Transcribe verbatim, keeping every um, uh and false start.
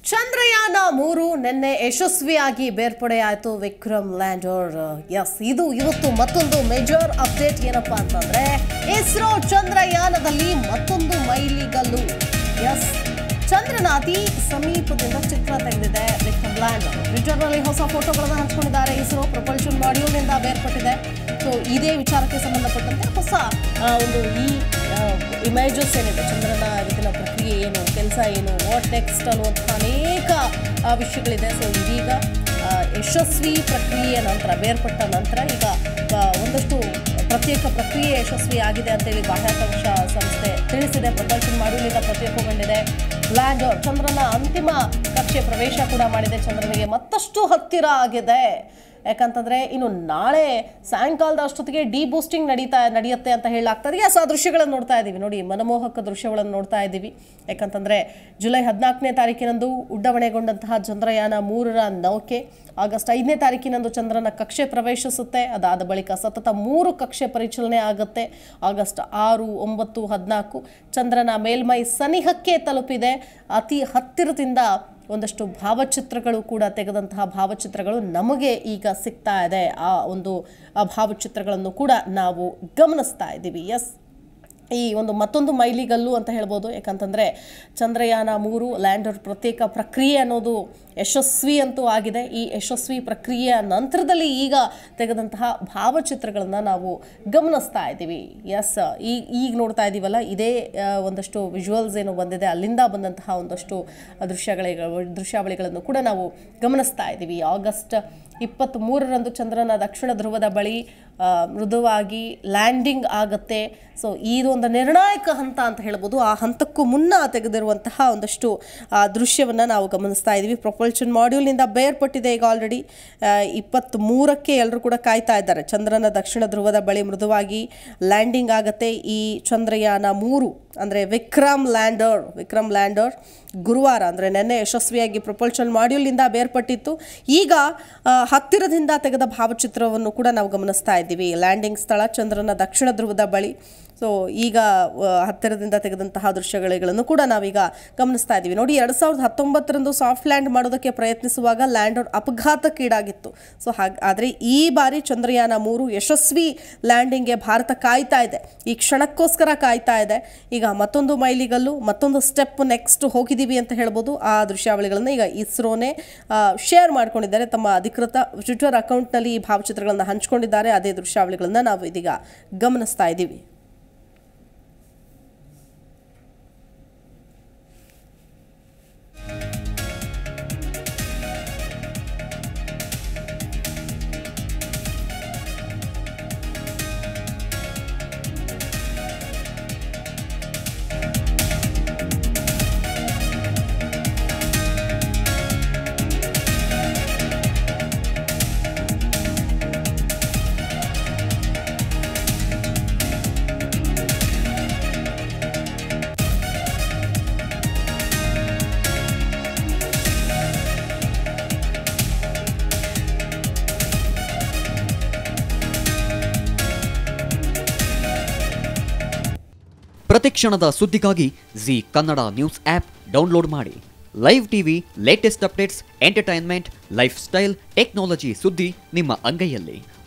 ಚಂದ್ರಯಾನ ಮೂರು ನಿನ್ನೆ ಯಶಸ್ವಿಯಾಗಿ ಬೇರ್ಪಡೆಯಾಯಿತು ವಿಕ್ರಮ್ ಲ್ಯಾಂಡರ್. ಎಸ್, ಇದು ಇವತ್ತು ಮತ್ತೊಂದು ಮೇಜರ್ ಅಪ್ಡೇಟ್ ಏನಪ್ಪಾ ಅಂತಂದ್ರೆ ಇಸ್ರೋ ಚಂದ್ರಯಾನದಲ್ಲಿ ಮತ್ತೊಂದು ಮೈಲಿಗಲ್ಲು. ಎಸ್, ಚಂದ್ರನ ಅತಿ ಸಮೀಪದಿಂದ ಚಿತ್ರ ತೆಗೆದಿದೆ ವಿಕ್ರಮ್ ಲ್ಯಾಂಡರ್. ಟ್ವಿಟರ್ನಲ್ಲಿ ಹೊಸ ಫೋಟೋಗಳನ್ನು ಹಂಚಿಕೊಂಡಿದ್ದಾರೆ. ಇಸ್ರೋ ಪ್ರೊಪಲ್ಷನ್ ಮಾಡ್ಯೂಲ್ನಿಂದ ಬೇರ್ಪಟ್ಟಿದೆ. ಸೊ ಇದೇ ವಿಚಾರಕ್ಕೆ ಸಂಬಂಧಪಟ್ಟಂತೆ ಹೊಸ ಒಂದು ಈ ಇಮೇಜಸ್ ಏನಿದೆ, ಚಂದ್ರನ ಇದರ ಪ್ರಕ್ರಿಯೆ ಏನು, ಕೆಲಸ ಏನು, ವಾಟ್ ನೆಕ್ಸ್ಟ್ ಅನ್ನುವಂಥ ಅನೇಕ ವಿಷಯಗಳಿದೆ. ಸೊ ಇದೀಗ ಯಶಸ್ವಿ ಪ್ರಕ್ರಿಯೆಯ ನಂತರ, ಬೇರ್ಪಟ್ಟ ನಂತರ ಈಗ ಒಂದಷ್ಟು ಪ್ರತ್ಯೇಕ ಪ್ರಕ್ರಿಯೆ ಯಶಸ್ವಿ ಆಗಿದೆ ಅಂತೇಳಿ ಬಾಹ್ಯಾಕಾಶ ಸಂಸ್ಥೆ ತಿಳಿಸಿದೆ. ಪ್ರೊಪಲ್ಷನ್ ಮಾಡ್ಯೂಲ್ನಿಂದ ಪ್ರತ್ಯೇಕಗೊಂಡಿದೆ. ಲ್ಯಾಂಡರ್ ಚಂದ್ರನ ಅಂತಿಮ ಕಕ್ಷೆ ಪ್ರವೇಶ ಕೂಡ ಮಾಡಿದೆ. ಚಂದ್ರನಿಗೆ ಮತ್ತಷ್ಟು ಹತ್ತಿರ ಆಗಿದೆ. ಯಾಕಂತಂದ್ರೆ ಇನ್ನು ನಾಳೆ ಸಾಯಂಕಾಲದ ಅಷ್ಟೊತ್ತಿಗೆ ಡಿ ಬೂಸ್ಟಿಂಗ್ ನಡೀತಾ ನಡೆಯುತ್ತೆ ಅಂತ ಹೇಳಲಾಗ್ತದೆ. ಎಸ್, ಆ ದೃಶ್ಯಗಳನ್ನು ನೋಡ್ತಾ ಇದ್ದೀವಿ ನೋಡಿ, ಮನಮೋಹಕ ದೃಶ್ಯಗಳನ್ನು ನೋಡ್ತಾ ಇದ್ದೀವಿ. ಯಾಕಂತಂದ್ರೆ ಜುಲೈ ಹದಿನಾಲ್ಕನೇ ತಾರೀಕಿನಂದು ಉಡ್ಡವಣೆಗೊಂಡಂತಹ ಚಂದ್ರಯಾನ ಮೂರರ ನೌಕೆ ಆಗಸ್ಟ್ ಐದನೇ ತಾರೀಕಿನಂದು ಚಂದ್ರನ ಕಕ್ಷೆ ಪ್ರವೇಶಿಸುತ್ತೆ. ಅದಾದ ಬಳಿಕ ಸತತ ಮೂರು ಕಕ್ಷೆ ಪರಿಚಲನೆ ಆಗುತ್ತೆ. ಆಗಸ್ಟ್ ಆರು, ಒಂಬತ್ತು, ಹದಿನಾಲ್ಕು ಚಂದ್ರನ ಮೇಲ್ಮೈ ಸನಿಹಕ್ಕೆ ತಲುಪಿದೆ. ಅತಿ ಹತ್ತಿರದಿಂದ ಒಂದಷ್ಟು ಭಾವಚಿತ್ರಗಳು ಕೂಡ ತೆಗೆದಂತಹ ಭಾವಚಿತ್ರಗಳು ನಮಗೆ ಈಗ ಸಿಗ್ತಾ ಇದೆ. ಆ ಒಂದು ಭಾವಚಿತ್ರಗಳನ್ನು ಕೂಡ ನಾವು ಗಮನಿಸ್ತಾ ಇದ್ದೀವಿ. ಎಸ್, ಈ ಒಂದು ಮತ್ತೊಂದು ಮೈಲಿಗಲ್ಲು ಅಂತ ಹೇಳ್ಬೋದು. ಯಾಕಂತಂದರೆ ಚಂದ್ರಯಾನ ಮೂರು ಲ್ಯಾಂಡರ್ ಪ್ರತ್ಯೇಕ ಪ್ರಕ್ರಿಯೆ ಅನ್ನೋದು ಯಶಸ್ವಿ ಅಂತೂ ಆಗಿದೆ. ಈ ಯಶಸ್ವಿ ಪ್ರಕ್ರಿಯೆಯ ನಂತರದಲ್ಲಿ ಈಗ ತೆಗೆದಂತಹ ಭಾವಚಿತ್ರಗಳನ್ನು ನಾವು ಗಮನಿಸ್ತಾ ಇದ್ದೀವಿ. ಎಸ್, ಈಗ ಈಗ ನೋಡ್ತಾ ಇದ್ದೀವಲ್ಲ, ಇದೇ ಒಂದಷ್ಟು ವಿಜುವಲ್ಸ್ ಏನು ಬಂದಿದೆ, ಅಲ್ಲಿಂದ ಬಂದಂತಹ ಒಂದಷ್ಟು ದೃಶ್ಯಗಳ ದೃಶ್ಯಾವಳಿಗಳನ್ನು ಕೂಡ ನಾವು ಗಮನಿಸ್ತಾ ಇದ್ದೀವಿ. ಆಗಸ್ಟ್ ಇಪ್ಪತ್ತ್ಮೂರರಂದು ಚಂದ್ರನ ದಕ್ಷಿಣ ಧ್ರುವದ ಬಳಿ ಮೃದುವಾಗಿ ಲ್ಯಾಂಡಿಂಗ್ ಆಗುತ್ತೆ. ಸೊ ಇದೊಂದು ನಿರ್ಣಾಯಕ ಹಂತ ಅಂತ ಹೇಳ್ಬೋದು. ಆ ಹಂತಕ್ಕೂ ಮುನ್ನ ತೆಗೆದಿರುವಂತಹ ಒಂದಷ್ಟು ದೃಶ್ಯವನ್ನು ನಾವು ಗಮನಿಸ್ತಾ ಇದ್ದೀವಿ. ಪ್ರೊಪಲ್ಷನ್ ಮಾಡ್ಯೂಲ್ನಿಂದ ಬೇರ್ಪಟ್ಟಿದೆ. ಈಗ ಆಲ್ರೆಡಿ ಇಪ್ಪತ್ತ್ಮೂರಕ್ಕೆ ಎಲ್ಲರೂ ಕೂಡ ಕಾಯ್ತಾ ಇದ್ದಾರೆ. ಚಂದ್ರನ ದಕ್ಷಿಣ ಧ್ರುವದ ಬಳಿ ಮೃದುವಾಗಿ ಲ್ಯಾಂಡಿಂಗ್ ಆಗುತ್ತೆ ಈ ಚಂದ್ರಯಾನ ಮೂರು, ಅಂದರೆ ವಿಕ್ರಮ್ ಲ್ಯಾಂಡರ್ ವಿಕ್ರಮ್ ಲ್ಯಾಂಡರ್ ಗುರುವಾರ ಅಂದರೆ ನೆನ್ನೆ ಯಶಸ್ವಿಯಾಗಿ ಪ್ರೊಪಲ್ಷನ್ ಮಾಡ್ಯೂಲ್ನಿಂದ ಬೇರ್ಪಟ್ಟಿತ್ತು. ಈಗ ಹತ್ತಿರದಿಂದ ತೆಗೆದ ಭಾವಚಿತ್ರವನ್ನು ಕೂಡ ನಾವು ಗಮನಿಸ್ತಾ ಇದ್ದೀವಿ. ಲ್ಯಾಂಡಿಂಗ್ ಸ್ಥಳ ಚಂದ್ರನ ದಕ್ಷಿಣ ಧ್ರುವದ ಬಳಿ. ಸೊ ಈಗ ಹತ್ತಿರದಿಂದ ತೆಗೆದಂತಹ ದೃಶ್ಯಗಳನ್ನು ಕೂಡ ನಾವೀಗ ಗಮನಿಸ್ತಾ ಇದ್ದೀವಿ. ನೋಡಿ, ಎರಡು ಸಾವಿರದ ಹತ್ತೊಂಬತ್ತರಂದು ಸಾಫ್ಟ್ ಲ್ಯಾಂಡ್ ಮಾಡೋದಕ್ಕೆ ಪ್ರಯತ್ನಿಸುವಾಗ ಲ್ಯಾಂಡರ್ ಅಪಘಾತಕ್ಕೀಡಾಗಿತ್ತು. ಸೊ ಹಾಗೆ ಆದರೆ ಈ ಬಾರಿ ಚಂದ್ರಯಾನ ಮೂರು ಯಶಸ್ವಿ ಲ್ಯಾಂಡಿಂಗ್ಗೆ ಭಾರತ ಕಾಯ್ತಾ ಇದೆ. ಈ ಕ್ಷಣಕ್ಕೋಸ್ಕರ ಕಾಯ್ತಾ ಇದೆ. ಈಗ ಮತ್ತೊಂದು ಮೈಲಿಗಲ್ಲು, ಮತ್ತೊಂದು ಸ್ಟೆಪ್ ನೆಕ್ಸ್ಟ್ ಹೋಗಿದ್ದೀವಿ ಅಂತ ಹೇಳ್ಬೋದು. ಆ ದೃಶ್ಯಾವಳಿಗಳನ್ನು ಈಗ ಇಸ್ರೋನೇ ಶೇರ್ ಮಾಡ್ಕೊಂಡಿದ್ದಾರೆ. ತಮ್ಮ ಅಧಿಕೃತ ಟ್ವಿಟರ್ ಅಕೌಂಟ್ನಲ್ಲಿ ಈ ಭಾವಚಿತ್ರಗಳನ್ನು ಹಂಚ್ಕೊಂಡಿದ್ದಾರೆ. ಅದೇ ದೃಶ್ಯಾವಳಿಗಳನ್ನು ನಾವು ಇದೀಗ ಗಮನಿಸ್ತಾ ಇದ್ದೀವಿ. ಪ್ರತಿಕ್ಷಣದ ಸುದ್ದಿಗಾಗಿ Zee Kannada news app download ಮಾಡಿ. Live TV, latest updates, entertainment, life style, technology ಸುದ್ದಿ ನಿಮ್ಮ ಅಂಗೈಯಲ್ಲಿ.